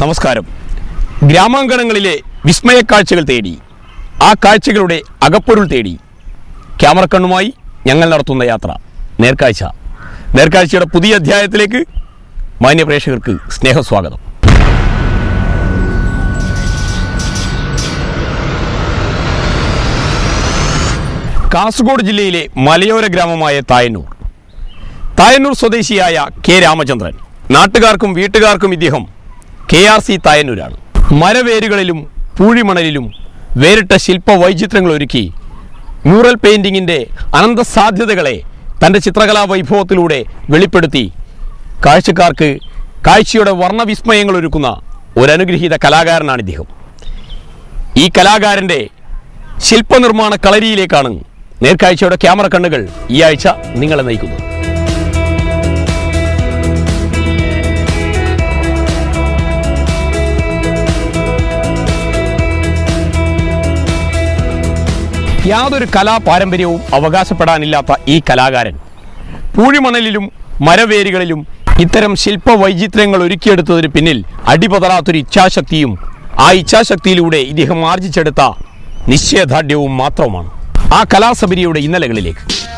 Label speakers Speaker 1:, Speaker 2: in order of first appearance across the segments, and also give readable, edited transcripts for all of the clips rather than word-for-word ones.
Speaker 1: നമസ്കാരം. ഗ്രാമാങ്കണങ്ങളിലെ വിസ്മയ കാഴ്ചകൾ തേടി, ആ കാഴ്ചകളുടെ അകപ്പൊരുൾ തേടി ക്യാമറ കണ്ണുമായി ഞങ്ങൾ നടത്തുന്ന യാത്ര നേർക്കാഴ്ച. നേർക്കാഴ്ചയുടെ പുതിയ അധ്യായത്തിലേക്ക് മാന്യ പ്രേക്ഷകർക്ക് സ്നേഹസ്വാഗതം. കാസർഗോഡ് ജില്ലയിലെ മലയോര ഗ്രാമമായ തായന്നൂർ സ്വദേശിയായ കെ രാമചന്ദ്രൻ. നാട്ടുകാർക്കും വീട്ടുകാർക്കും ഇദ്ദേഹം KRC തായന്നൂരാണ്. മരവേരുകളിലും പൂഴിമണലിലും വേറിട്ട ശില്പ വൈചിത്രങ്ങൾ ഒരുക്കി മ്യൂറൽ പെയിൻറ്റിങ്ങിൻ്റെ അനന്ത സാധ്യതകളെ തൻ്റെ ചിത്രകലാ വൈഭവത്തിലൂടെ വെളിപ്പെടുത്തി കാഴ്ചക്കാർക്ക് കാഴ്ചയുടെ വർണ്ണവിസ്മയങ്ങൾ ഒരുക്കുന്ന ഒരനുഗ്രഹീത കലാകാരനാണ് ഇദ്ദേഹം. ഈ കലാകാരൻ്റെ ശില്പനിർമ്മാണ കളരിയിലേക്കാണ് നേർക്കാഴ്ചയുടെ ക്യാമറ കണ്ണുകൾ ഈ ആഴ്ച നിങ്ങളെ നയിക്കുന്നത്. യാതൊരു കലാപാരമ്പര്യവും അവകാശപ്പെടാനില്ലാത്ത ഈ കലാകാരൻ പൂഴിമണലിലും മരവേരുകളിലും ഇത്തരം ശില്പ വൈചിത്രങ്ങൾ ഒരുക്കിയെടുത്തതിന് പിന്നിൽ അടിപതറാത്തൊരു ഇച്ഛാശക്തിയും ആ ഇച്ഛാശക്തിയിലൂടെ ഇദ്ദേഹം ആർജിച്ചെടുത്ത നിശ്ചയദാർഢ്യവും മാത്രമാണ്. ആ കലാസബരിയുടെ ഇന്നലകളിലേക്ക്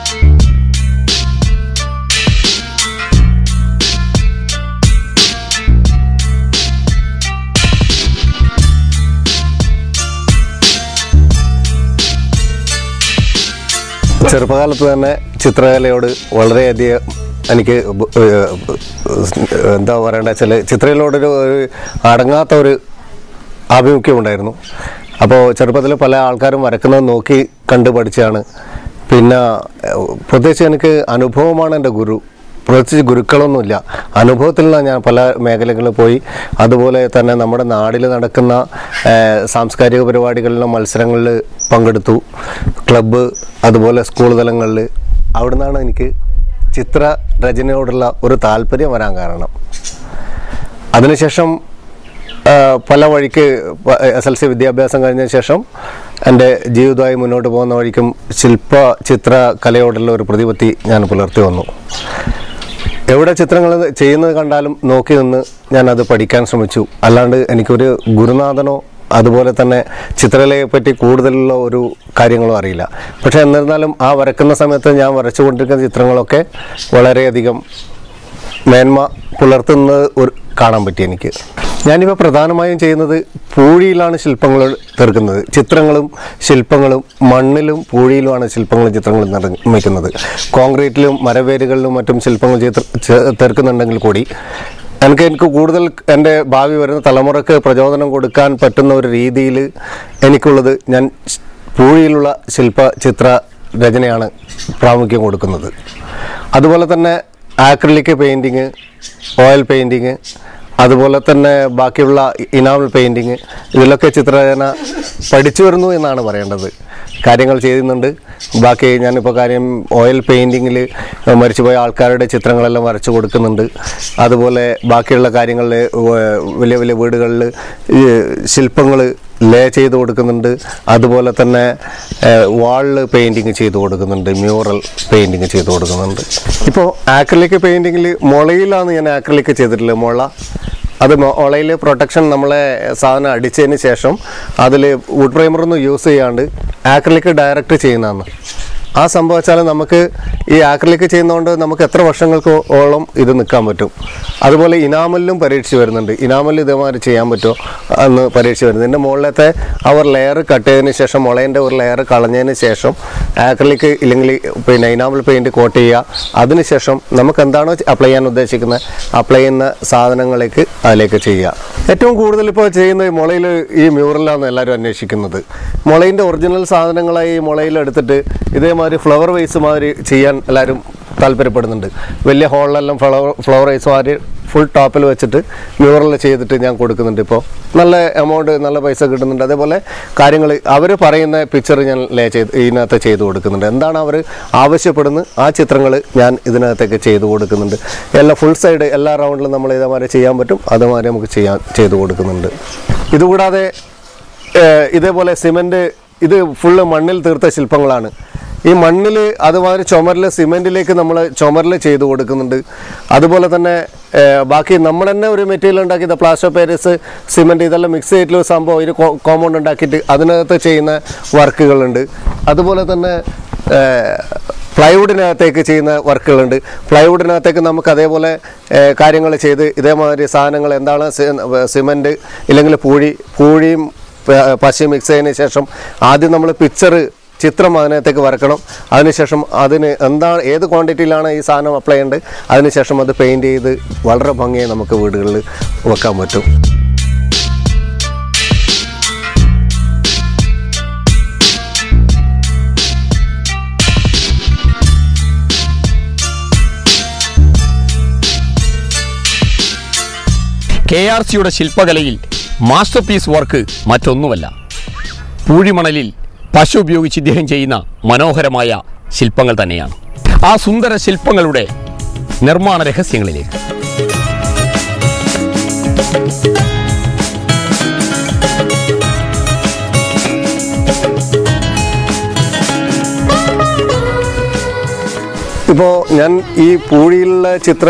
Speaker 2: ചെറുപ്പകാലത്ത് തന്നെ ചിത്രകലയോട് വളരെയധികം എനിക്ക് എന്താ പറയേണ്ട വെച്ചാൽ ചിത്രകലയോടൊരു അടങ്ങാത്ത ഒരു ആഭിമുഖ്യമുണ്ടായിരുന്നു. അപ്പോൾ ചെറുപ്പത്തിൽ പല ആൾക്കാരും വരക്കുന്നത് നോക്കി കണ്ടു പഠിച്ചാണ്. പിന്നെ പ്രത്യേകിച്ച് എനിക്ക് അനുഭവമാണ് എൻ്റെ ഗുരു. പ്രത്യേകിച്ച് ഗുരുക്കളൊന്നുമില്ല, അനുഭവത്തിൽ നിന്നാണ് ഞാൻ പല മേഖലകളിൽ പോയി. അതുപോലെ തന്നെ നമ്മുടെ നാട്ടിൽ നടക്കുന്ന സാംസ്കാരിക പരിപാടികളിലും മത്സരങ്ങളിൽ പങ്കെടുത്തു, ക്ലബ്ബ് അതുപോലെ സ്കൂൾ തലങ്ങളിൽ. അവിടെ നിന്നാണ് എനിക്ക് ചിത്രരചനയോടുള്ള ഒരു താല്പര്യം വരാൻ കാരണം. അതിനുശേഷം പല വഴിക്ക് SLC വിദ്യാഭ്യാസം കഴിഞ്ഞ ശേഷം എൻ്റെ ജീവിതമായി മുന്നോട്ട് പോകുന്ന വഴിക്കും ചിത്രകലയോടുള്ള ഒരു പ്രതിപത്തി ഞാൻ പുലർത്തി വന്നു. എവിടെ ചിത്രങ്ങൾ ചെയ്യുന്നത് കണ്ടാലും നോക്കി നിന്ന് ഞാനത് പഠിക്കാൻ ശ്രമിച്ചു. അല്ലാണ്ട് എനിക്കൊരു ഗുരുനാഥനോ അതുപോലെ തന്നെ ചിത്രകലയെപ്പറ്റി കൂടുതലുള്ള ഒരു കാര്യങ്ങളും അറിയില്ല. പക്ഷേ എന്നിരുന്നാലും ആ വരക്കുന്ന സമയത്ത് ഞാൻ വരച്ചുകൊണ്ടിരിക്കുന്ന ചിത്രങ്ങളൊക്കെ വളരെയധികം മേന്മ പുലർത്തുന്നത് കാണാൻ പറ്റി എനിക്ക്. ഞാനിപ്പോൾ പ്രധാനമായും ചെയ്യുന്നത് പൂഴിയിലാണ് ശില്പങ്ങൾ തീർക്കുന്നത്. ചിത്രങ്ങളും ശില്പങ്ങളും മണ്ണിലും പൂഴിയിലുമാണ് ശില്പങ്ങളും ചിത്രങ്ങളും നിർമ്മിക്കുന്നത്. കോൺക്രീറ്റിലും മരവേരുകളിലും മറ്റും ശില്പങ്ങൾ തീർക്കുന്നുണ്ടെങ്കിൽ കൂടി എനിക്ക് കൂടുതൽ എൻ്റെ ഭാവി വരുന്ന തലമുറക്ക് പ്രചോദനം കൊടുക്കാൻ പറ്റുന്ന ഒരു രീതിയിൽ എനിക്കുള്ളത് ഞാൻ പൂഴിയിലുള്ള ചിത്ര രചനയാണ് പ്രാമുഖ്യം കൊടുക്കുന്നത്. അതുപോലെ തന്നെ ആക്രിലിക് പെയിൻറ്റിങ്, ഓയിൽ പെയിൻറ്റിങ്, അതുപോലെ തന്നെ ബാക്കിയുള്ള ഇനാമൽ പെയിൻറ്റിങ്, ഇതിലൊക്കെ ചിത്രരചന പഠിച്ചു വരുന്നു എന്നാണ് പറയേണ്ടത്. കാര്യങ്ങൾ ചെയ്യുന്നുണ്ട്. ബാക്കി ഞാനിപ്പോൾ ഓയിൽ പെയിൻറ്റിങ്ങിൽ മരിച്ചുപോയ ആൾക്കാരുടെ ചിത്രങ്ങളെല്ലാം വരച്ചു കൊടുക്കുന്നുണ്ട്. അതുപോലെ ബാക്കിയുള്ള കാര്യങ്ങളിൽ വലിയ വലിയ വീടുകളിൽ ശില്പങ്ങൾ ലേ ചെയ്ത് കൊടുക്കുന്നുണ്ട്. അതുപോലെ തന്നെ വാളിൽ പെയിൻറ്റിങ് ചെയ്ത് കൊടുക്കുന്നുണ്ട്, മ്യൂറൽ പെയിൻറ്റിങ് ചെയ്ത് കൊടുക്കുന്നുണ്ട്. ഇപ്പോൾ ആക്രിലിക് പെയിൻറ്റിങ്ങിൽ മുളയിലാണ് ഞാൻ ആക്രിലിക് ചെയ്തിട്ടുള്ളത്. അത് മുളയിൽ പ്രൊട്ടക്ഷൻ നമ്മളെ സാധനം അടിച്ചതിന് ശേഷം അതിൽ വുഡ് പ്രൈമറൊന്നും യൂസ് ചെയ്യാണ്ട് ആക്രിലിക് ഡയറക്റ്റ് ചെയ്യുന്നതാണ്. ആ സംഭവിച്ചാൽ നമുക്ക് ഈ ആക്രിലിക് ചെയ്യുന്നതുകൊണ്ട് നമുക്ക് എത്ര വർഷങ്ങൾക്കോളം ഇത് നിൽക്കാൻ പറ്റും. അതുപോലെ ഇനാമലിലും പരീക്ഷിച്ച് വരുന്നുണ്ട്. ഇനാമലിൽ ഇതേമാതിരി ചെയ്യാൻ പറ്റുമോ എന്ന് പരീക്ഷിച്ച് വരുന്നത്. ഇതിൻ്റെ മുകളിലത്തെ ലെയർ കട്ട് ചെയ്തതിന് ശേഷം മുളേൻ്റെ ഒരു ലെയർ കളഞ്ഞതിന് ശേഷം ആക്രിലിക് ഇല്ലെങ്കിൽ ഇനാമൽ പെയിൻറ്റ് കോട്ട് ചെയ്യുക. അതിനുശേഷം നമുക്ക് എന്താണോ അപ്ലൈ ചെയ്യാൻ ഉദ്ദേശിക്കുന്നത് അപ്ലൈ ചെയ്യുന്ന സാധനങ്ങളിലേക്ക് അതിലേക്ക് ചെയ്യുക. ഏറ്റവും കൂടുതൽ ഇപ്പോൾ ചെയ്യുന്നത് മുളയിൽ ഈ മ്യൂറലാണ് എല്ലാവരും അന്വേഷിക്കുന്നത്. മുളയിൻ്റെ ഒറിജിനൽ സാധനങ്ങളായി ഈ മുളയിലെടുത്തിട്ട് ഇതേമാതിരി ഫ്ലവർ വൈസ് മാതിരി ചെയ്യാൻ എല്ലാവരും താല്പര്യപ്പെടുന്നുണ്ട്. വലിയ ഹോളിലെല്ലാം ഫ്ലവർ വൈസ് മാതിരി ഫുൾ ടോപ്പിൽ വെച്ചിട്ട് മ്യൂറൽ ചെയ്തിട്ട് ഞാൻ കൊടുക്കുന്നുണ്ട്. ഇപ്പോൾ നല്ല എമൗണ്ട്, നല്ല പൈസ കിട്ടുന്നുണ്ട്. അതേപോലെ കാര്യങ്ങൾ അവർ പറയുന്ന പിക്ചർ ഞാൻ ഇതിനകത്ത് ചെയ്ത് കൊടുക്കുന്നുണ്ട്. എന്താണ് അവർ ആവശ്യപ്പെടുന്നത് ആ ചിത്രങ്ങൾ ഞാൻ ഇതിനകത്തേക്ക് ചെയ്ത് കൊടുക്കുന്നുണ്ട്. എല്ലാ ഫുൾ സൈഡ് എല്ലാ റൗണ്ടിലും നമ്മൾ ഇതേമാതിരി ചെയ്യാൻ പറ്റും, അതുമാതിരി നമുക്ക് ചെയ്ത് കൊടുക്കുന്നുണ്ട്. ഇതുകൂടാതെ ഇതേപോലെ സിമെൻറ്റ്, ഇത് ഫുള്ള് മണ്ണിൽ തീർത്ത ശില്പങ്ങളാണ്. ഈ മണ്ണിൽ അതുമാതിരി ചുമരിൽ സിമെൻറ്റിലേക്ക് നമ്മൾ ചുമരിൽ ചെയ്ത് കൊടുക്കുന്നുണ്ട്. അതുപോലെ തന്നെ ബാക്കി നമ്മൾ തന്നെ ഒരു മെറ്റീരിയൽ ഉണ്ടാക്കിയത് പ്ലാസ്റ്റർ ഓഫ് പാരീസ്, സിമെൻറ്റ് ഇതെല്ലാം മിക്സ് ചെയ്തിട്ടുള്ള ഒരു സംഭവം ഒരു കോമ്പൗണ്ട് ഉണ്ടാക്കിയിട്ട് അതിനകത്ത് ചെയ്യുന്ന വർക്കുകളുണ്ട്. അതുപോലെ തന്നെ പ്ലൈവുഡിനകത്തേക്ക് ചെയ്യുന്ന വർക്കുകളുണ്ട്. പ്ലൈവുഡിനകത്തേക്ക് നമുക്ക് അതേപോലെ കാര്യങ്ങൾ ചെയ്ത് ഇതേമാതിരി സാധനങ്ങൾ എന്താണ് സിമെൻറ്റ് ഇല്ലെങ്കിൽ പൂഴിയും പശയും മിക്സ് ചെയ്തതിന് ശേഷം ആദ്യം നമ്മൾ ചിത്രം അതിനകത്തേക്ക് വരക്കണം. അതിനുശേഷം അതിന് എന്താണ് ഏത് ക്വാണ്ടിറ്റിയിലാണ് ഈ സാധനം അപ്ലൈ ചെയ്യേണ്ടത്, അതിനുശേഷം അത് പെയിൻറ്റ് ചെയ്ത് വളരെ ഭംഗിയായി നമുക്ക് വീടുകളിൽ വെക്കാൻ പറ്റും.
Speaker 1: KRCയുടെ ശില്പകലയിൽ മാസ്റ്റർ പീസ് വർക്ക് മറ്റൊന്നുമല്ല, പൂഴിമണലിൽ പശു ഉപയോഗിച്ച് ഇദ്ദേഹം ചെയ്യുന്ന മനോഹരമായ ശില്പങ്ങൾ തന്നെയാണ്. ആ സുന്ദര ശില്പങ്ങളുടെ നിർമ്മാണ രഹസ്യങ്ങളിലേക്ക്
Speaker 2: ഇപ്പോൾ ഞാൻ ഈ പൂഴിയിലുള്ള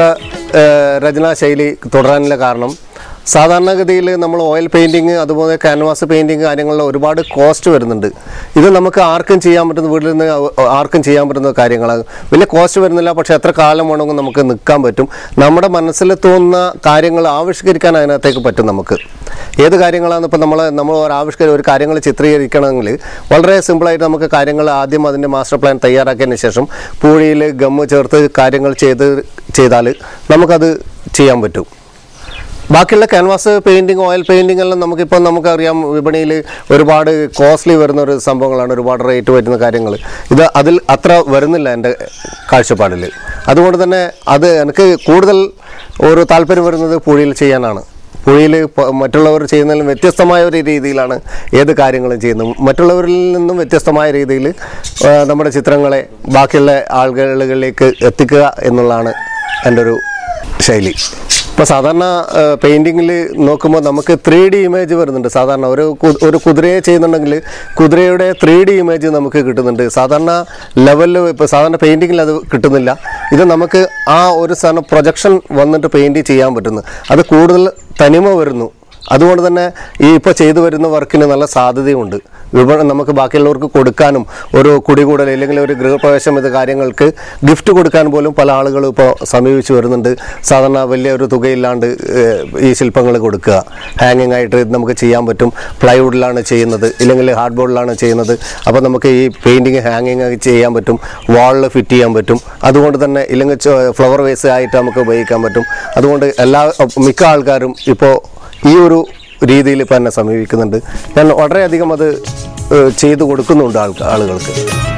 Speaker 2: രചനാ ശൈലി തുടരാനുള്ള കാരണം സാധാരണഗതിയിൽ നമ്മൾ ഓയിൽ പെയിൻറ്റിങ് അതുപോലെ ക്യാൻവാസ് പെയിൻറ്റിങ് കാര്യങ്ങളിൽ ഒരുപാട് കോസ്റ്റ് വരുന്നുണ്ട്. ഇത് നമുക്ക് ആർക്കും ചെയ്യാൻ പറ്റുന്ന വീട്ടിൽ നിന്ന് ആർക്കും ചെയ്യാൻ പറ്റുന്ന കാര്യങ്ങളാണ്. വലിയ കോസ്റ്റ് വരുന്നില്ല, പക്ഷേ എത്ര കാലം വേണമെങ്കിൽ നമുക്ക് നിൽക്കാൻ പറ്റും. നമ്മുടെ മനസ്സിൽ തോന്നുന്ന കാര്യങ്ങൾ ആവിഷ്കരിക്കാൻ അതിനകത്തേക്ക് പറ്റും. നമുക്ക് ഏത് കാര്യങ്ങളാണ് ഇപ്പോൾ നമ്മൾ ഒരു കാര്യങ്ങൾ ചിത്രീകരിക്കണമെങ്കിൽ വളരെ സിമ്പിളായിട്ട് നമുക്ക് കാര്യങ്ങൾ ആദ്യം അതിൻ്റെ മാസ്റ്റർ പ്ലാൻ തയ്യാറാക്കിയതിന് ശേഷം പൂഴിയിൽ ഗമ്മ് ചേർത്ത് കാര്യങ്ങൾ ചെയ്താൽ നമുക്കത് ചെയ്യാൻ പറ്റും. ബാക്കിയുള്ള ക്യാൻവാസ് പെയിൻറ്റിങ് ഓയിൽ പെയിൻറ്റിങ് എല്ലാം നമുക്കറിയാം വിപണിയിൽ ഒരുപാട് കോസ്റ്റ്ലി വരുന്ന ഒരു സംഭവങ്ങളാണ്, ഒരുപാട് റേറ്റ് വരുന്ന കാര്യങ്ങൾ. അതിൽ അത്ര വരുന്നില്ല എൻ്റെ കാഴ്ചപ്പാടിൽ. അതുകൊണ്ട് തന്നെ എനിക്ക് കൂടുതൽ ഒരു താല്പര്യം വരുന്നത് പൂഴിയിൽ ചെയ്യാനാണ്. പൂഴിയിൽ മറ്റുള്ളവർ ചെയ്യുന്നതിലും വ്യത്യസ്തമായ ഒരു രീതിയിലാണ് ഏത് കാര്യങ്ങളും ചെയ്യുന്നത്. മറ്റുള്ളവരിൽ നിന്നും വ്യത്യസ്തമായ രീതിയിൽ നമ്മുടെ ചിത്രങ്ങളെ ബാക്കിയുള്ള ആളുകളിലേക്ക് എത്തിക്കുക എന്നുള്ളതാണ് എൻ്റെ ഒരു ശൈലി. ഇപ്പോൾ സാധാരണ പെയിൻറ്റിങ്ങിൽ നോക്കുമ്പോൾ നമുക്ക് 3D ഇമേജ് വരുന്നുണ്ട്. സാധാരണ ഒരു കുതിരയെ ചെയ്യുന്നുണ്ടെങ്കിൽ കുതിരയുടെ 3D ഇമേജ് നമുക്ക് കിട്ടുന്നുണ്ട്. സാധാരണ ലെവലിൽ ഇപ്പോൾ സാധാരണ പെയിൻറ്റിങ്ങിൽ അത് കിട്ടുന്നില്ല. ഇത് നമുക്ക് ആ ഒരു സാധനം പ്രൊജക്ഷൻ വന്നിട്ട് പെയിൻറ്റ് ചെയ്യാൻ പറ്റുന്നു. അത് കൂടുതൽ തനിമ വരുന്നു. അതുകൊണ്ട് തന്നെ ഇപ്പോൾ ചെയ്തു വരുന്ന വർക്കിന് നല്ല സാധ്യതയുണ്ട്. നമുക്ക് ബാക്കിയുള്ളവർക്ക് കൊടുക്കാനും ഒരു കുടികൂടൽ അല്ലെങ്കിൽ ഒരു ഗൃഹപ്രവേശം ഇത് കാര്യങ്ങൾക്ക് ഗിഫ്റ്റ് കൊടുക്കാൻ പോലും പല ആളുകളും ഇപ്പോൾ സമീപിച്ച് വരുന്നുണ്ട്. സാധാരണ വലിയ ഒരു തുകയില്ലാണ്ട് ഈ ശില്പങ്ങൾ കൊടുക്കുക, ഹാങ്ങിങ് ആയിട്ട് നമുക്ക് ചെയ്യാൻ പറ്റും. പ്ലൈവുഡിലാണ് ചെയ്യുന്നത് ഇല്ലെങ്കിൽ ഹാർഡ് ബോർഡിലാണ് ചെയ്യുന്നത്. അപ്പോൾ നമുക്ക് ഈ പെയിൻറ്റിങ് ഹാങ്ങിങ് ചെയ്യാൻ പറ്റും, വാളിൽ ഫിറ്റ് ചെയ്യാൻ പറ്റും. അതുകൊണ്ട് തന്നെ ഇല്ലെങ്കിൽ ഫ്ലവർ വേസ് ആയിട്ട് നമുക്ക് ഉപയോഗിക്കാൻ പറ്റും. അതുകൊണ്ട് മിക്ക ആൾക്കാരും ഇപ്പോൾ ഈ ഒരു രീതിയിൽ ഇപ്പോൾ എന്നെ സമീപിക്കുന്നുണ്ട്. ഞാൻ വളരെയധികം അത് ചെയ്തു കൊടുക്കുന്നുണ്ട് ആളുകൾക്ക്.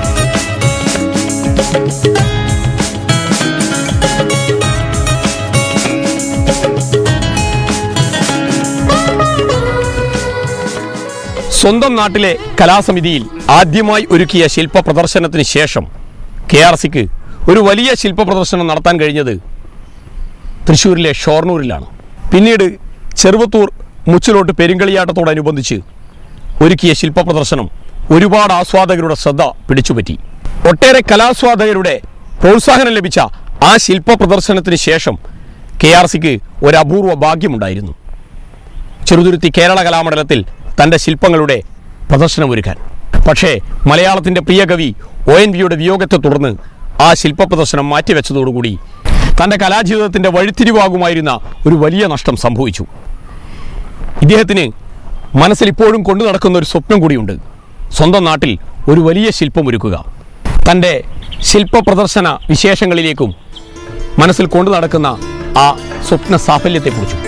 Speaker 1: സ്വന്തം നാട്ടിലെ കലാസമിതിയിൽ ആദ്യമായി ഒരുക്കിയ ശില്പ പ്രദർശനത്തിന് ശേഷം KRCക്ക് ഒരു വലിയ ശില്പ പ്രദർശനം നടത്താൻ കഴിഞ്ഞത് തൃശ്ശൂരിലെ ഷൊർണൂരിലാണ്. പിന്നീട് ചെറുവത്തൂർ മുച്ചിലോട്ട് പെരുങ്കളിയാട്ടത്തോടനുബന്ധിച്ച് ഒരുക്കിയ ശില്പ പ്രദർശനം ഒരുപാട് ആസ്വാദകരുടെ ശ്രദ്ധ പിടിച്ചുപറ്റി. ഒട്ടേറെ കലാസ്വാദകരുടെ പ്രോത്സാഹനം ലഭിച്ച ആ ശില്പ പ്രദർശനത്തിന് ശേഷം KRCക്ക് ഒരു അപൂർവ ഭാഗ്യമുണ്ടായിരുന്നു. ചെറുതുരുത്തി കേരള കലാമണ്ഡലത്തിൽ തൻ്റെ ശില്പങ്ങളുടെ പ്രദർശനമൊരുക്കാൻ. പക്ഷേ മലയാളത്തിൻ്റെ പ്രിയ കവി ONVയുടെ വിയോഗത്തെ തുടർന്ന് ആ ശില്പ പ്രദർശനം മാറ്റിവെച്ചതോടുകൂടി തൻ്റെ കലാജീവിതത്തിൻ്റെ വഴിത്തിരിവാകുമായിരുന്ന ഒരു വലിയ നഷ്ടം സംഭവിച്ചു. ഇദ്ദേഹത്തിന് മനസ്സിൽ ഇപ്പോഴും കൊണ്ടു നടക്കുന്ന ഒരു സ്വപ്നം കൂടിയുണ്ട്. സ്വന്തം നാട്ടിൽ ഒരു വലിയ ശില്പമൊരുക്കുക. തൻ്റെ ശില്പ പ്രദർശന വിശേഷങ്ങളിലേക്കും മനസ്സിൽ കൊണ്ടു നടക്കുന്ന ആ സ്വപ്ന സാഫല്യത്തെക്കുറിച്ചും.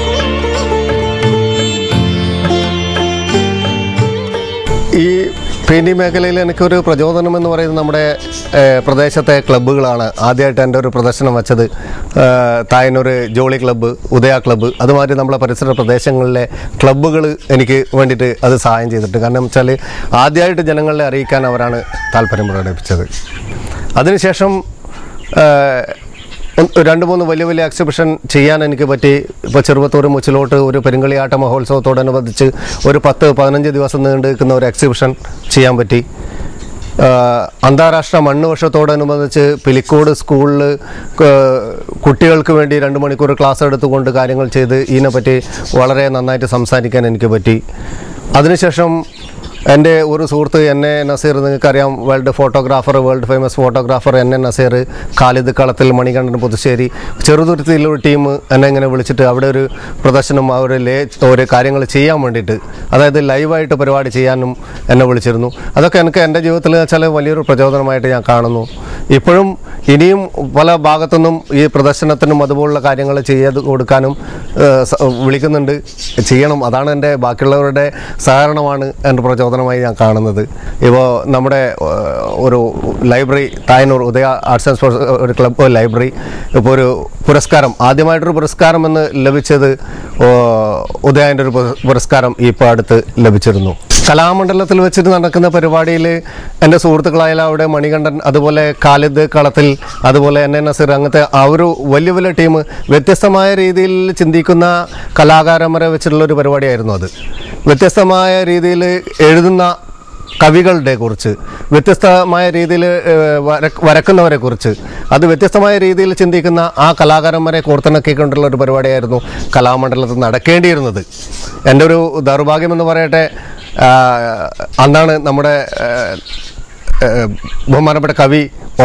Speaker 2: ഈ പെയിൻറ്റിംഗ് മേഖലയിൽ എനിക്കൊരു പ്രചോദനം എന്ന് പറയുന്നത് നമ്മുടെ പ്രദേശത്തെ ക്ലബ്ബുകളാണ്. ആദ്യമായിട്ട് എൻ്റെ ഒരു പ്രദർശനം വെച്ചത് Thayanur jolly club, Udaya club, അതുമാതിരി നമ്മളെ പരിസര പ്രദേശങ്ങളിലെ ക്ലബ്ബുകൾ എനിക്ക് വേണ്ടിയിട്ട് അത് സഹായം ചെയ്തിട്ടുണ്ട്. കാരണം വെച്ചാൽ ആദ്യമായിട്ട് ജനങ്ങളെ അറിയിക്കാൻ അവരാണ് താല്പര്യം പ്രകടിപ്പിച്ചത്. അതിനുശേഷം 2-3 വലിയ വലിയ എക്സിബിഷൻ ചെയ്യാൻ എനിക്ക് പറ്റി. ഇപ്പോൾ ചെറുപ്പത്തൂർ മുച്ചിലോട്ട് ഒരു പെരുങ്കളിയാട്ട മഹോത്സവത്തോടനുബന്ധിച്ച് ഒരു 10-15 ദിവസം നീണ്ടു നിൽക്കുന്ന ഒരു എക്സിബിഷൻ ചെയ്യാൻ പറ്റി. അന്താരാഷ്ട്ര മണ്ണ് വർഷത്തോടനുബന്ധിച്ച് പിലിക്കോട് സ്കൂളിൽ കുട്ടികൾക്ക് വേണ്ടി 2 മണിക്കൂർ ക്ലാസ് എടുത്തുകൊണ്ട് കാര്യങ്ങൾ ചെയ്ത് ഇതിനെപ്പറ്റി വളരെ നന്നായിട്ട് സംസാരിക്കാൻ എനിക്ക് പറ്റി. അതിനുശേഷം എൻ്റെ ഒരു സുഹൃത്ത് എന്നെ നസീർ, നിങ്ങൾക്കറിയാം, വേൾഡ് ഫേമസ് ഫോട്ടോഗ്രാഫർ എന്നെ നസീർ, ഖാലിദ് കളത്തിൽ, മണികണ്ഠൻ പുതുശ്ശേരി, ചെറുതുരുത്തിയിലൊരു ടീം എന്നെ ഇങ്ങനെ വിളിച്ചിട്ട് അവിടെ ഒരു പ്രദർശനം ഒരു കാര്യങ്ങൾ ചെയ്യാൻ വേണ്ടിയിട്ട്, അതായത് ലൈവായിട്ട് പരിപാടി ചെയ്യാനും എന്നെ വിളിച്ചിരുന്നു. അതൊക്കെ എനിക്ക് എൻ്റെ ജീവിതത്തിൽ വെച്ചാൽ വലിയൊരു പ്രചോദനമായിട്ട് ഞാൻ കാണുന്നു. ഇപ്പോഴും ഇനിയും പല ഭാഗത്തുനിന്നും ഈ പ്രദർശനത്തിനും അതുപോലുള്ള കാര്യങ്ങൾ ചെയ്ത് കൊടുക്കാനും വിളിക്കുന്നുണ്ട്, ചെയ്യണം. അതാണ് എൻ്റെ ബാക്കിയുള്ളവരുടെ സഹകരണമാണ് എൻ്റെ പ്രചോദനമായി ഞാൻ കാണുന്നത്. ഇപ്പോൾ നമ്മുടെ ഒരു library, Thayanur Udaya arts and sports ഒരു ക്ലബ്ബ് ലൈബ്രറി, ഇപ്പോൾ ഒരു പുരസ്കാരം, ആദ്യമായിട്ടൊരു പുരസ്കാരം എന്ന് ലഭിച്ചത് ഉദയൻ്റെ ഒരു പുരസ്കാരം ഇപ്പോൾ അടുത്ത് ലഭിച്ചിരുന്നു. കലാമണ്ഡലത്തിൽ വെച്ചിട്ട് നടക്കുന്ന പരിപാടിയിൽ എൻ്റെ സുഹൃത്തുക്കളായ അവിടെ മണികണ്ഠൻ, അതുപോലെ ഖാലിദ് കളത്തിൽ, അതുപോലെ എന്നെ നസീർ, അങ്ങനത്തെ ആ ഒരു വലിയ വലിയ ടീം വ്യത്യസ്തമായ രീതിയിൽ ചിന്തിക്കുന്ന കലാകാരന്മാരെ വെച്ചിട്ടുള്ളൊരു പരിപാടിയായിരുന്നു അത്. വ്യത്യസ്തമായ രീതിയിൽ എഴുതുന്ന കവികളുടെ കുറിച്ച്, വ്യത്യസ്തമായ രീതിയിൽ വരക്കുന്നവരെ കുറിച്ച്, അത് വ്യത്യസ്തമായ രീതിയിൽ ചിന്തിക്കുന്ന ആ കലാകാരന്മാരെ കോർത്തിണക്കിക്കൊണ്ടുള്ള ഒരു പരിപാടിയായിരുന്നു കലാമണ്ഡലത്തിൽ നടക്കേണ്ടിയിരുന്നത്. എൻ്റെ ഒരു ദൗർഭാഗ്യമെന്ന് പറയട്ടെ, അന്നാണ് നമ്മുടെ ബഹുമാനപ്പെട്ട കവി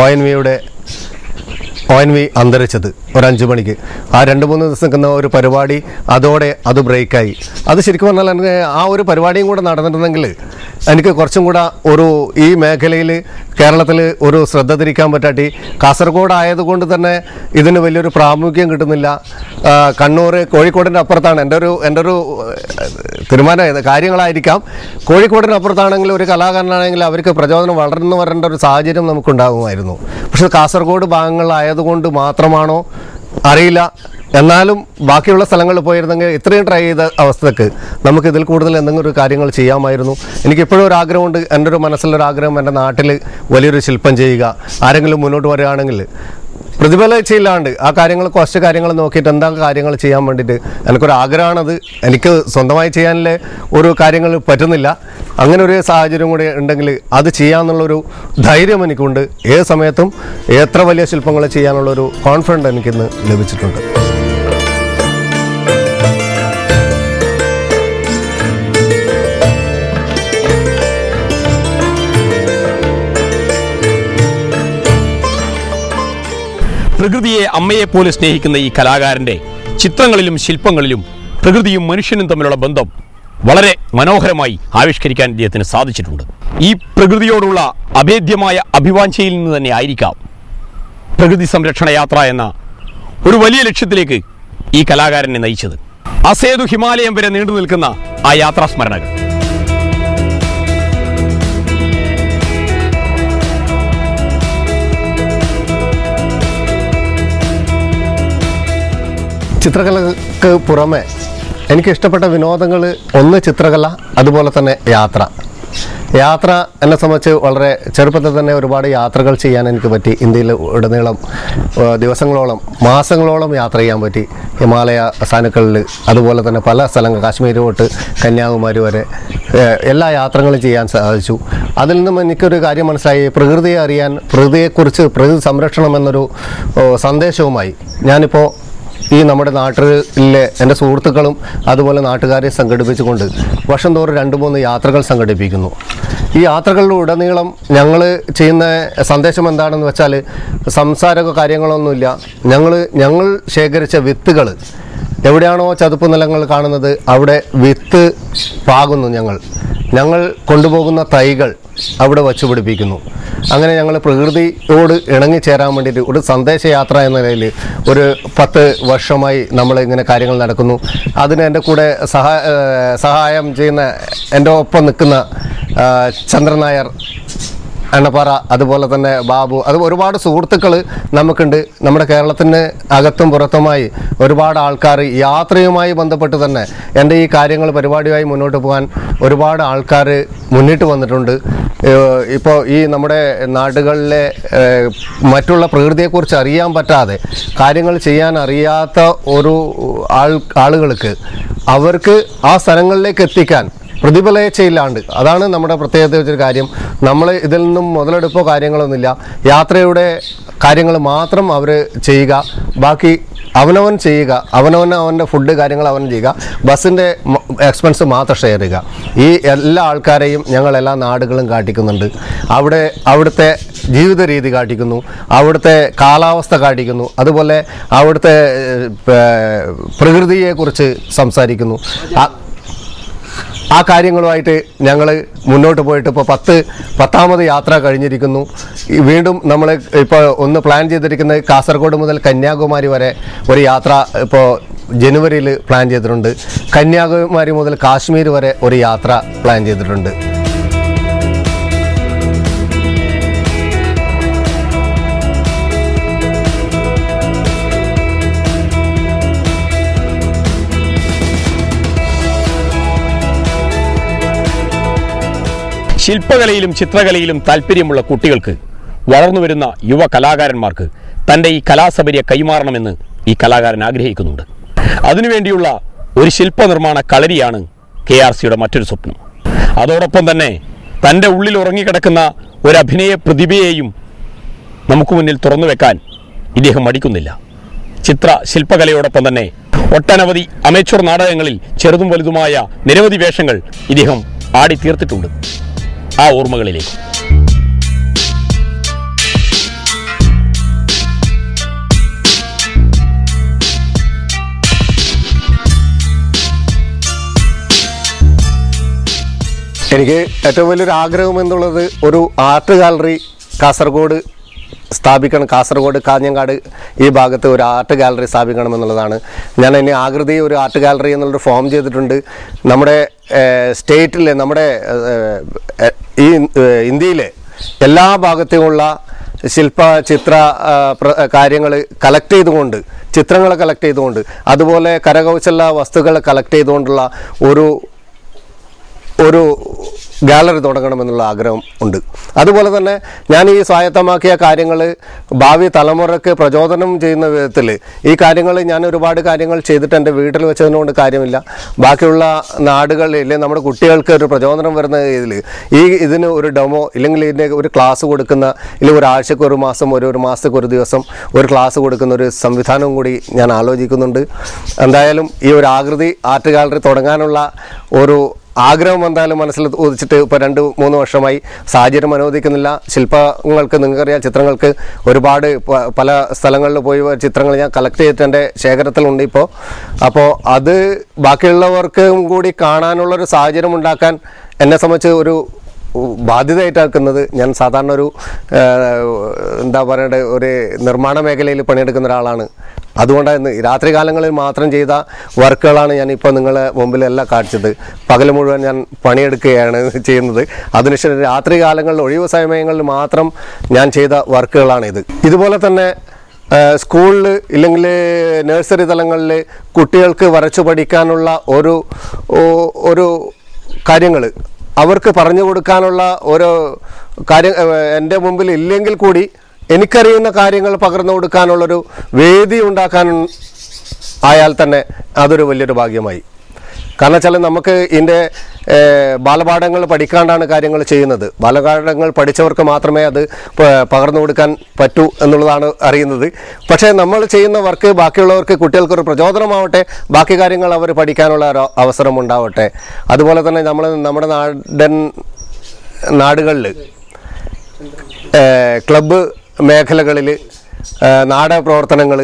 Speaker 2: ONV അന്തരിച്ചത് ഒരു 5 മണിക്ക്. ആ 2-3 ദിവസം നിൽക്കുന്ന ഒരു പരിപാടി അതോടെ അത് ബ്രേക്കായി. അത് ശരിക്കും പറഞ്ഞാൽ എനിക്ക് ആ ഒരു പരിപാടിയും കൂടെ നടന്നിട്ടുണ്ടെങ്കിൽ എനിക്ക് കുറച്ചും കൂടെ ഈ മേഖലയിൽ കേരളത്തിൽ ഒരു ശ്രദ്ധ തിരിക്കാൻ പറ്റാട്ടി. കാസർഗോഡ് ആയതുകൊണ്ട് തന്നെ ഇതിന് വലിയൊരു പ്രാമുഖ്യം കിട്ടുന്നില്ല. കണ്ണൂർ, കോഴിക്കോടിൻ്റെ അപ്പുറത്താണ്. എൻ്റെ ഒരു തീരുമാനം കാര്യങ്ങളായിരിക്കാം. കോഴിക്കോടിന് അപ്പുറത്താണെങ്കിൽ ഒരു കലാകാരനാണെങ്കിൽ അവർക്ക് പ്രചോദനം വളർന്നു വരേണ്ട ഒരു സാഹചര്യം നമുക്കുണ്ടാകുമായിരുന്നു. പക്ഷേ കാസർഗോഡ് ഭാഗങ്ങളിലായതുകൊണ്ട് മാത്രമാണോ അറിയില്ല. എന്നാലും ബാക്കിയുള്ള സ്ഥലങ്ങളിൽ പോയിരുന്നെങ്കിൽ ഇത്രയും ട്രൈ ചെയ്ത അവസ്ഥക്ക് നമുക്ക് ഇതിൽ കൂടുതൽ എന്തെങ്കിലും ഒരു കാര്യങ്ങൾ ചെയ്യാമായിരുന്നു. എനിക്കിപ്പോഴും ഒരു ആഗ്രഹമുണ്ട്, എൻ്റെ ഒരു മനസ്സിലൊരാഗ്രഹം, എൻ്റെ നാട്ടിൽ വലിയൊരു ശില്പം ചെയ്യുക. ആരെങ്കിലും മുന്നോട്ട് വരികയാണെങ്കിൽ പ്രതിഫലിച്ചില്ലാണ്ട് ആ കുറച്ച് കാര്യങ്ങൾ നോക്കിയിട്ട് എന്താ കാര്യങ്ങൾ ചെയ്യാൻ വേണ്ടിയിട്ട് എനിക്കൊരു ആഗ്രഹമാണത്. എനിക്ക് സ്വന്തമായി ചെയ്യാനുള്ള ഒരു കാര്യങ്ങൾ പറ്റുന്നില്ല. അങ്ങനെ ഒരു സാഹചര്യം കൂടി ഉണ്ടെങ്കിൽ അത് ചെയ്യാമെന്നുള്ളൊരു ധൈര്യം എനിക്കുണ്ട്. ഏത് സമയത്തും എത്ര വലിയ ശില്പങ്ങൾ ചെയ്യാനുള്ളൊരു കോൺഫിഡൻസ് എനിക്കിന്ന് ലഭിച്ചിട്ടുണ്ട്.
Speaker 1: പ്രകൃതിയെ അമ്മയെപ്പോലെ സ്നേഹിക്കുന്ന ഈ കലാകാരൻ്റെ ചിത്രങ്ങളിലും ശില്പങ്ങളിലും പ്രകൃതിയും മനുഷ്യനും തമ്മിലുള്ള ബന്ധം വളരെ മനോഹരമായി ആവിഷ്കരിക്കാൻ ഇദ്ദേഹത്തിന് സാധിച്ചിട്ടുണ്ട്. ഈ പ്രകൃതിയോടുള്ള അഭേദ്യമായ അഭിവാഞ്ചയിൽ നിന്ന് തന്നെ ആയിരിക്കാം പ്രകൃതി സംരക്ഷണ യാത്ര എന്ന ഒരു വലിയ ലക്ഷ്യത്തിലേക്ക് ഈ കലാകാരനെ നയിച്ചത്. അസേതു ഹിമാലയം വരെ നീണ്ടു നിൽക്കുന്ന ആ യാത്രാസ്മരണകൾ.
Speaker 2: ചിത്രകലക്ക് പുറമെ എനിക്കിഷ്ടപ്പെട്ട വിനോദങ്ങൾ, ഒന്ന് ചിത്രകല, അതുപോലെ തന്നെ യാത്ര എന്നെ സംബന്ധിച്ച് വളരെ ചെറുപ്പത്തിൽ തന്നെ ഒരുപാട് യാത്രകൾ ചെയ്യാൻ എനിക്ക് പറ്റി. ഇന്ത്യയിൽ ഉടനീളം ദിവസങ്ങളോളം, മാസങ്ങളോളം യാത്ര ചെയ്യാൻ പറ്റി. ഹിമാലയ സാനുക്കളിൽ, അതുപോലെ തന്നെ പല സ്ഥലങ്ങൾ, കാശ്മീർ തൊട്ട് കന്യാകുമാരി വരെ എല്ലാ യാത്രകളും ചെയ്യാൻ സാധിച്ചു. അതിൽ നിന്നും എനിക്കൊരു കാര്യം മനസ്സിലായി, പ്രകൃതിയെ അറിയാൻ, പ്രകൃതിയെക്കുറിച്ച്, പ്രകൃതി സംരക്ഷണം എന്നൊരു സന്ദേശവുമായി ഞാനിപ്പോൾ ഈ നമ്മുടെ നാട്ടിലെ എൻ്റെ സുഹൃത്തുക്കളും അതുപോലെ നാട്ടുകാരെ സംഘടിപ്പിച്ചുകൊണ്ട് വർഷം തോറും 2-3 യാത്രകൾ സംഘടിപ്പിക്കുന്നു. ഈ യാത്രകളിലൂടെ ഉടനീളം ഞങ്ങൾ ചെയ്യുന്ന സന്ദേശം എന്താണെന്ന് വെച്ചാൽ, സംസാരമോ കാര്യങ്ങളൊന്നുമില്ല. ഞങ്ങൾ ശേഖരിച്ച വിത്തുകൾ എവിടെയാണോ ചതുപ്പ് നിലങ്ങൾ കാണുന്നത് അവിടെ വിത്ത് പാകുന്നു. ഞങ്ങൾ കൊണ്ടുപോകുന്ന തൈകൾ അവിടെ വച്ചു പിടിപ്പിക്കുന്നു. അങ്ങനെ ഞങ്ങൾ പ്രകൃതിയോട് ഇണങ്ങിച്ചേരാൻ വേണ്ടിയിട്ട് ഒരു സന്ദേശയാത്ര എന്ന നിലയിൽ ഒരു 10 വർഷമായി നമ്മൾ ഇങ്ങനെ കാര്യങ്ങൾ നടക്കുന്നു. അതിന് എൻ്റെ കൂടെ സഹായം ചെയ്യുന്ന എൻ്റെ ഒപ്പം നിൽക്കുന്ന ചന്ദ്രൻ നായർ, എണ്ണപ്പാറ, അതുപോലെ തന്നെ ബാബു, അത് ഒരുപാട് സുഹൃത്തുക്കൾ നമുക്കുണ്ട്. നമ്മുടെ കേരളത്തിന് അകത്തും പുറത്തുമായി ഒരുപാട് ആൾക്കാർ യാത്രയുമായി ബന്ധപ്പെട്ട് തന്നെ എൻ്റെ ഈ കാര്യങ്ങൾ പരിപാടിയായി മുന്നോട്ട് പോകാൻ ഒരുപാട് ആൾക്കാർ മുന്നിട്ട് വന്നിട്ടുണ്ട്. ഇപ്പോൾ ഈ നമ്മുടെ നാടുകളിലെ മറ്റുള്ള പ്രകൃതിയെക്കുറിച്ച് അറിയാൻ പറ്റാതെ കാര്യങ്ങൾ ചെയ്യാൻ അറിയാത്ത ഒരു ആളുകൾക്ക് അവർക്ക് ആ സ്ഥലങ്ങളിലേക്ക് എത്തിക്കാൻ പ്രതിഫലേച്ഛയില്ലാണ്ട്, അതാണ് നമ്മുടെ പ്രത്യേകത വെച്ചൊരു കാര്യം. നമ്മൾ ഇതിൽ നിന്നും മുതലെടുപ്പോ കാര്യങ്ങളൊന്നുമില്ല. യാത്രയുടെ കാര്യങ്ങൾ മാത്രം അവർ ചെയ്യുക, ബാക്കി അവനവൻ ചെയ്യുക, അവൻ്റെ ഫുഡ് കാര്യങ്ങൾ അവൻ ചെയ്യുക, ബസ്സിൻ്റെ എക്സ്പെൻസ് മാത്രം ഷെയർ ചെയ്യുക. ഈ എല്ലാ ആൾക്കാരെയും ഞങ്ങൾ എല്ലാ നാടുകളും കാട്ടിക്കുന്നുണ്ട്. അവിടുത്തെ ജീവിത രീതി കാട്ടിക്കുന്നു, അവിടുത്തെ കാലാവസ്ഥ കാട്ടിക്കുന്നു, അതുപോലെ അവിടുത്തെ പ്രകൃതിയെക്കുറിച്ച് സംസാരിക്കുന്നു. ആ കാര്യങ്ങളുമായിട്ട് ഞങ്ങൾ മുന്നോട്ട് പോയിട്ട് ഇപ്പോൾ 10ാമത് യാത്ര കഴിഞ്ഞിരിക്കുന്നു. വീണ്ടും നമ്മൾ ഇപ്പോൾ ഒന്ന് പ്ലാൻ ചെയ്തിരിക്കുന്നത് കാസർഗോഡ് മുതൽ കന്യാകുമാരി വരെ ഒരു യാത്ര ഇപ്പോൾ ജനുവരിയിൽ പ്ലാൻ ചെയ്തിട്ടുണ്ട്. കന്യാകുമാരി മുതൽ കാശ്മീർ വരെ ഒരു യാത്ര പ്ലാൻ ചെയ്തിട്ടുണ്ട്.
Speaker 1: ശില്പകലയിലും ചിത്രകലയിലും താല്പര്യമുള്ള കുട്ടികൾക്ക്, വളർന്നു വരുന്ന യുവ കലാകാരന്മാർക്ക് തൻ്റെ ഈ കലാസബരിയെ കൈമാറണമെന്ന് ഈ കലാകാരൻ ആഗ്രഹിക്കുന്നുണ്ട്. അതിനുവേണ്ടിയുള്ള ഒരു ശില്പനിർമ്മാണ കളരിയാണ് KRCയുടെ മറ്റൊരു സ്വപ്നം. അതോടൊപ്പം തന്നെ തൻ്റെ ഉള്ളിൽ ഉറങ്ങിക്കിടക്കുന്ന ഒരു അഭിനയ പ്രതിഭയെയും നമുക്ക് മുന്നിൽ തുറന്നു വെക്കാൻ ഇദ്ദേഹം മടിക്കുന്നില്ല. ശില്പകലയോടൊപ്പം തന്നെ ഒട്ടനവധി അമേച്വർ നാടകങ്ങളിൽ ചെറുതും വലുതുമായ നിരവധി വേഷങ്ങൾ ഇദ്ദേഹം ആടി തീർത്തിട്ടുണ്ട്. ആ ഓർമ്മകളിലേക്ക്
Speaker 2: എനിക്ക് ഏറ്റവും വലിയൊരു ആഗ്രഹം എന്നുള്ളത് ഒരു ആർട്ട് ഗാലറി കാസർഗോഡ് സ്ഥാപിക്കണം. കാസർഗോഡ് കാഞ്ഞങ്ങാട് ഈ ഭാഗത്ത് ഒരു ആർട്ട് ഗാലറി സ്ഥാപിക്കണം എന്നുള്ളതാണ്. ഞാൻ അതിന് ആകൃതി ഒരു ആർട്ട് ഗാലറി എന്നുള്ളൊരു ഫോം ചെയ്തിട്ടുണ്ട്. നമ്മുടെ സ്റ്റേറ്റിലെ, നമ്മുടെ ഈ ഇന്ത്യയിലെ എല്ലാ ഭാഗത്തുമുള്ള ചിത്ര കാര്യങ്ങൾ കളക്ട് ചെയ്തുകൊണ്ട്, ചിത്രങ്ങൾ കളക്ട് ചെയ്തുകൊണ്ട്, അതുപോലെ കരകൗശല വസ്തുക്കൾ കളക്ട് ചെയ്തുകൊണ്ടുള്ള ഒരു ഗാലറി തുടങ്ങണമെന്നുള്ള ആഗ്രഹം ഉണ്ട്. അതുപോലെ തന്നെ ഞാൻ ഈ സ്വായത്തമാക്കിയ കാര്യങ്ങൾ ഭാവി തലമുറയ്ക്ക് പ്രചോദനം ചെയ്യുന്ന വിധത്തിൽ ഈ കാര്യങ്ങൾ ഞാൻ ഒരുപാട് കാര്യങ്ങൾ ചെയ്തിട്ട് എൻ്റെ വീട്ടിൽ വെച്ചതിനുകൊണ്ട് കാര്യമില്ല. ബാക്കിയുള്ള നാടുകളിൽ നമ്മുടെ കുട്ടികൾക്ക് ഒരു പ്രചോദനം വരുന്ന ഇതിൽ ഇതിന് ഒരു ഡെമോ ഇല്ലെങ്കിൽ ഇതിൻ്റെ ഒരു ക്ലാസ് കൊടുക്കുന്ന, ഇല്ലെങ്കിൽ ഒരാഴ്ചക്ക് ഒരു മാസം, ഒരു മാസത്തേക്ക് ഒരു ദിവസം ഒരു ക്ലാസ് കൊടുക്കുന്ന ഒരു സംവിധാനവും കൂടി ഞാൻ ആലോചിക്കുന്നുണ്ട്. എന്തായാലും ഈ ഒരു ആകൃതി ആർട്ട് ഗാലറി തുടങ്ങാനുള്ള ഒരു ആഗ്രഹം എന്തായാലും മനസ്സിൽ ഉദിച്ചിട്ട് ഇപ്പോൾ 2-3 വർഷമായി. സാഹചര്യം അനുവദിക്കുന്നില്ല. ശില്പങ്ങൾക്ക്, നിങ്ങൾക്കറിയാം, ചിത്രങ്ങൾക്ക് ഒരുപാട് പല സ്ഥലങ്ങളിൽ പോയി ചിത്രങ്ങൾ ഞാൻ കളക്ട് ചെയ്തിട്ട് എൻ്റെ ശേഖരത്തിലുണ്ട് ഇപ്പോൾ. അപ്പോൾ അത് ബാക്കിയുള്ളവർക്കും കൂടി കാണാനുള്ളൊരു സാഹചര്യം ഉണ്ടാക്കാൻ എന്നെ സംബന്ധിച്ച് ഒരു ബാധ്യതയായിട്ടാക്കുന്നത്. ഞാൻ സാധാരണ ഒരു എന്താ പറയേണ്ടത്, ഒരു നിർമ്മാണ മേഖലയിൽ പണിയെടുക്കുന്ന ഒരാളാണ്. അതുകൊണ്ടാണ് രാത്രി കാലങ്ങളിൽ മാത്രം ചെയ്ത വർക്കുകളാണ് ഞാനിപ്പോൾ നിങ്ങളെ മുമ്പിലെല്ലാം കാണിച്ചത്. പകൽ മുഴുവൻ ഞാൻ പണിയെടുക്കുകയാണ് ചെയ്യുന്നത്. അതിനുശേഷം രാത്രി കാലങ്ങളിൽ, ഒഴിവ് സമയങ്ങളിൽ മാത്രം ഞാൻ ചെയ്ത വർക്കുകളാണിത്. ഇതുപോലെ തന്നെ സ്കൂളിൽ ഇല്ലെങ്കിൽ നഴ്സറി തലങ്ങളിൽ കുട്ടികൾക്ക് വരച്ചു പഠിക്കാനുള്ള ഒരു കാര്യങ്ങൾ അവർക്ക് പറഞ്ഞു കൊടുക്കാനുള്ള ഓരോ കാര്യം എൻ്റെ മുമ്പിൽ ഇല്ലെങ്കിൽ കൂടി എനിക്കറിയുന്ന കാര്യങ്ങൾ പകർന്നു കൊടുക്കാനുള്ളൊരു വേദി ഉണ്ടാക്കാൻ ആയാൽ തന്നെ അതൊരു വലിയൊരു ഭാഗ്യമായി. കാരണം വെച്ചാൽ നമുക്ക് ഇതിൻ്റെ ബാലപാഠങ്ങൾ പഠിക്കാണ്ടാണ് കാര്യങ്ങൾ ചെയ്യുന്നത്. ബാലപാഠങ്ങൾ പഠിച്ചവർക്ക് മാത്രമേ അത് പകർന്നു കൊടുക്കാൻ പറ്റൂ എന്നുള്ളതാണ് അറിയുന്നത്. പക്ഷേ നമ്മൾ ചെയ്യുന്ന വർക്ക് ബാക്കിയുള്ളവർക്ക്, കുട്ടികൾക്കൊരു പ്രചോദനമാവട്ടെ, ബാക്കി കാര്യങ്ങൾ അവർ പഠിക്കാനുള്ള ഒരു അവസരം ഉണ്ടാവട്ടെ. അതുപോലെ തന്നെ നമ്മുടെ നാടുകളിൽ ക്ലബ്ബ് മേഖലകളിൽ നാടക പ്രവർത്തനങ്ങൾ,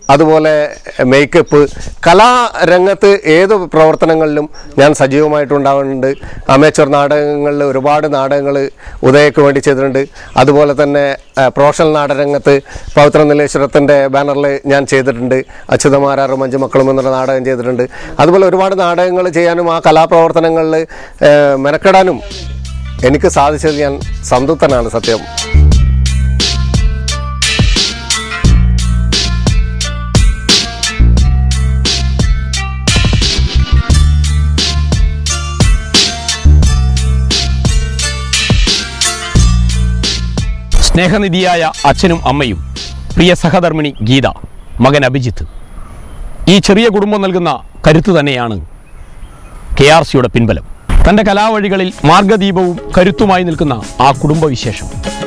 Speaker 2: അതുപോലെ മേക്കപ്പ്, കലാരംഗത്ത് ഏത് പ്രവർത്തനങ്ങളിലും ഞാൻ സജീവമായിട്ടുണ്ടാവുന്നുണ്ട്. അമേച്ചർ നാടകങ്ങളിൽ ഒരുപാട് നാടകങ്ങൾ ഉദയക്ക് വേണ്ടി ചെയ്തിട്ടുണ്ട്. അതുപോലെ തന്നെ പ്രൊഫഷണൽ നാടകരംഗത്ത് പവിത്ര നീലേശ്വരത്തിൻ്റെ ബാനറിൽ ഞാൻ ചെയ്തിട്ടുണ്ട്. അച്യുതമാരാറും അഞ്ചു മക്കളും എന്നുള്ള നാടകം ചെയ്തിട്ടുണ്ട്. അതുപോലെ ഒരുപാട് നാടകങ്ങൾ ചെയ്യാനും ആ കലാപ്രവർത്തനങ്ങളിൽ മെനക്കെടാനും എനിക്ക് സാധിച്ചത് ഞാൻ സംതൃപ്തനാണ് സത്യം.
Speaker 1: സ്നേഹനിധിയായ അച്ഛനും അമ്മയും, പ്രിയ സഹധർമ്മിണി ഗീത, മകൻ അഭിജിത്ത്, ഈ ചെറിയ കുടുംബം നൽകുന്ന കരുത്ത് തന്നെയാണ് KRCയുടെ പിൻബലം. തൻ്റെ കലാവഴികളിൽ മാർഗദീപവും കരുത്തുമായി നിൽക്കുന്ന ആ കുടുംബവിശേഷം.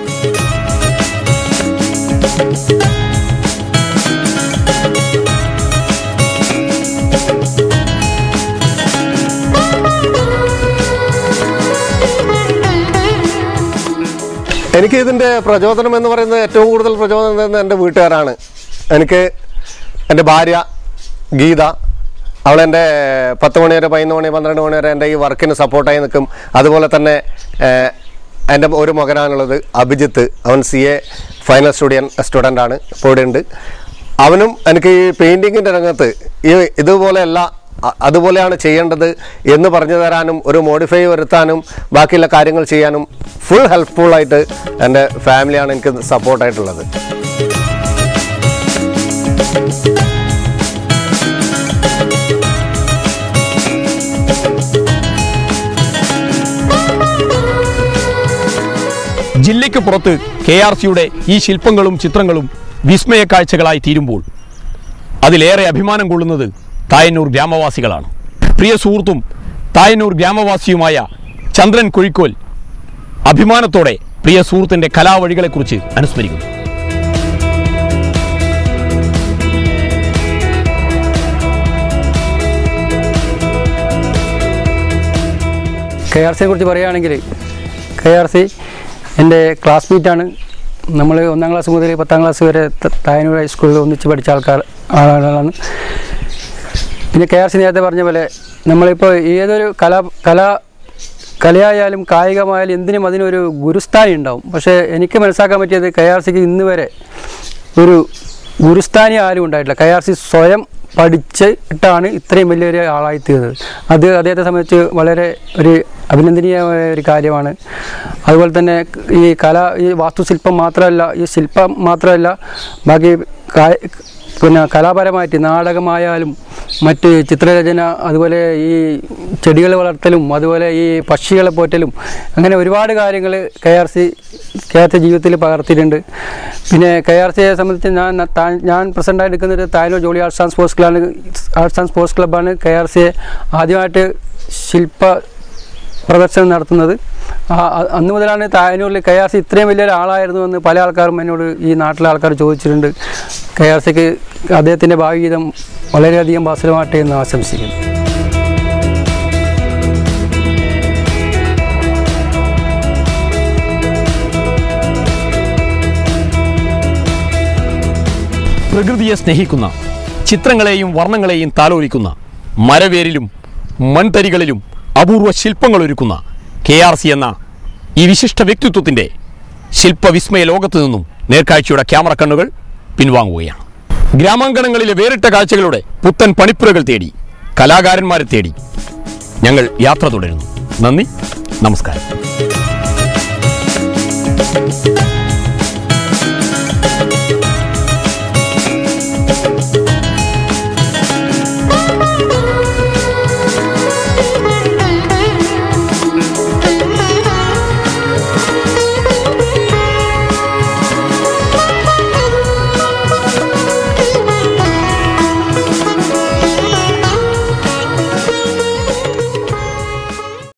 Speaker 2: എനിക്ക് ഇതിൻ്റെ പ്രചോദനം എന്ന് പറയുന്നത്, ഏറ്റവും കൂടുതൽ പ്രചോദനം തരുന്നത് എൻ്റെ വീട്ടുകാരാണ്. എനിക്ക് എൻ്റെ ഭാര്യ ഗീത, അവളെൻ്റെ 10 മണി വരെ 11 മണി 12 മണി വരെ എൻ്റെ ഈ വർക്കിന് സപ്പോർട്ടായി നിൽക്കും. അതുപോലെ തന്നെ എൻ്റെ ഒരു മകനാണുള്ളത് അഭിജിത്ത്. അവൻ CA ഫൈനൽ സ്റ്റുഡൻ്റാണ്, ഇപ്പോൾ ഇവിടെ ഉണ്ട്. അവനും എനിക്ക് ഈ പെയിൻറ്റിങ്ങിൻ്റെ രംഗത്ത് ഇതുപോലെയല്ല, അതുപോലെയാണ് ചെയ്യേണ്ടത് എന്ന് പറഞ്ഞു തരാനും ഒരു മോഡിഫൈ വരുത്താനും ബാക്കിയുള്ള കാര്യങ്ങൾ ചെയ്യാനും ഫുൾ ഹെൽപ്ഫുള്ളായിട്ട് എൻ്റെ ഫാമിലിയാണ് എനിക്ക് സപ്പോർട്ടായിട്ടുള്ളത്.
Speaker 1: ജില്ലയ്ക്ക് പുറത്ത് KRCയുടെ ഈ ശില്പങ്ങളും ചിത്രങ്ങളും വിസ്മയ കാഴ്ചകളായി തീരുമ്പോൾ അതിലേറെ അഭിമാനം കൊള്ളുന്നത് തായന്നൂർ ഗ്രാമവാസികളാണ്. പ്രിയ സുഹൃത്തും തായന്നൂർ ഗ്രാമവാസിയുമായ ചന്ദ്രൻ കുഴിക്കോൽ അഭിമാനത്തോടെ പ്രിയ സുഹൃത്തിൻ്റെ കലാവഴികളെക്കുറിച്ച് അനുസ്മരിക്കുന്നു.
Speaker 3: KRCയെ കുറിച്ച് പറയുകയാണെങ്കിൽ, KRC എൻ്റെ ക്ലാസ്മേറ്റാണ്. നമ്മൾ 1ാം ക്ലാസ് മുതൽ 10ാം ക്ലാസ് വരെ തായന്നൂർ ഹൈസ്കൂളിൽ ഒന്നിച്ച് പഠിച്ച ആളുകളാണ്. പിന്നെ KRC നേരത്തെ പറഞ്ഞ പോലെ നമ്മളിപ്പോൾ ഏതൊരു കലയായാലും കായികമായാലും എന്തിനും അതിനൊരു ഗുരുസ്ഥാനി ഉണ്ടാവും. പക്ഷേ എനിക്ക് മനസ്സിലാക്കാൻ പറ്റിയത് KRCക്ക് ഇന്ന് വരെ ഒരു ഗുരുസ്ഥാനി ആരും ഉണ്ടായിട്ടില്ല. KRC സ്വയം പഠിച്ചിട്ടാണ് ഇത്രയും വലിയൊരു ആളായിത്തീർന്നത്. അത് അദ്ദേഹത്തെ സംബന്ധിച്ച് വളരെ ഒരു അഭിനന്ദനീയമായ ഒരു കാര്യമാണ്. അതുപോലെ തന്നെ ഈ വാസ്തുശില്പം മാത്രമല്ല, ഈ ശില്പം മാത്രമല്ല, ബാക്കി പിന്നെ കലാപരമായിട്ട് നാടകമായാലും മറ്റ് ചിത്രരചന, അതുപോലെ ഈ ചെടികൾ വളർത്തലും, അതുപോലെ ഈ പക്ഷികളെ പോറ്റലും, അങ്ങനെ ഒരുപാട് കാര്യങ്ങൾ KRC ജീവിതത്തിൽ പകർത്തിയിട്ടുണ്ട്. പിന്നെ KRCയെ സംബന്ധിച്ച് ഞാൻ പ്രസൻ്റായി എടുക്കുന്നത് Thayannur jolly arts and sports ക്ലബ്ബാണ് KRCയെ ആദ്യമായിട്ട് ശില്പ പ്രദർശനം നടത്തുന്നത്. അന്ന് മുതലാണ് തായന്നൂരിൽ KRC ഇത്രയും വലിയൊരു ആളായിരുന്നു എന്ന് പല ആൾക്കാരും എന്നോട്, ഈ നാട്ടിലെ ആൾക്കാർ ചോദിച്ചിട്ടുണ്ട്. KRCക്ക് അദ്ദേഹത്തിൻ്റെ ഭാവി ജീവിതം വളരെയധികം ഭാസുരമാട്ടെ എന്ന് ആശംസിക്കുന്നു.
Speaker 1: പ്രകൃതിയെ സ്നേഹിക്കുന്ന, ചിത്രങ്ങളെയും വർണ്ണങ്ങളെയും താലോലിക്കുന്ന, മരവേരിലും മൺതരികളിലും അപൂർവ ശില്പങ്ങൾ ഒരുക്കുന്ന KRC എന്ന ഈ വിശിഷ്ട വ്യക്തിത്വത്തിൻ്റെ ശില്പവിസ്മയ ലോകത്തു നിന്നും നേർക്കാഴ്ചയുടെ ക്യാമറ കണ്ണുകൾ പിൻവാങ്ങുകയാണ്. ഗ്രാമാങ്കണങ്ങളിലെ വേറിട്ട കാഴ്ചകളുടെ പുത്തൻ പണിപ്പുരകൾ തേടി, കലാകാരന്മാരെ തേടി ഞങ്ങൾ യാത്ര തുടരുന്നു. നന്ദി, നമസ്കാരം.